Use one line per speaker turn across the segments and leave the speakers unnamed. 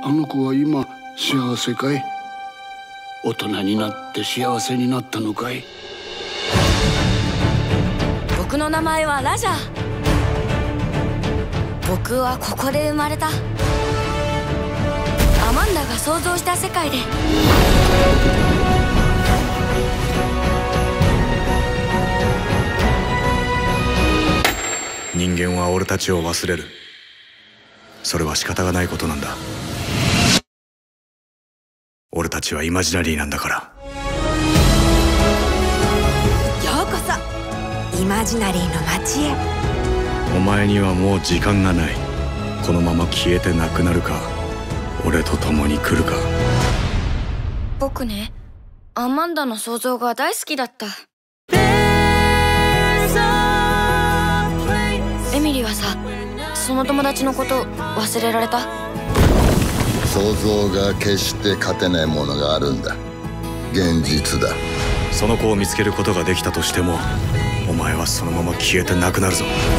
あの子は今幸せかい？大人になって幸せになったのかい？
僕の名前はラジャー。僕はここで生まれた。アマンダが想像した世界で。
人間は俺たちを忘れる。それは仕方がないことなんだ。俺たちはイマジナリーなんだから。
ようこそイマジナリーの街へ。
お前にはもう時間がない。このまま消えてなくなるか、俺と共に来るか。
僕ね、アマンダの想像が大好きだった。エミリはさ、その友達のこと忘れられた？
想像が決して勝てないものがあるんだ。現実だ。
その子を見つけることができたとしても、お前はそのまま消えてなくなるぞ。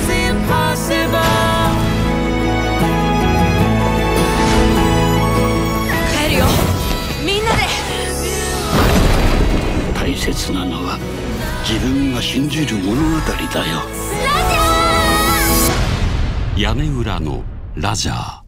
帰るよ、みんなで。
大切なのは自分が信じる物語だよ。
屋根裏のラジャー。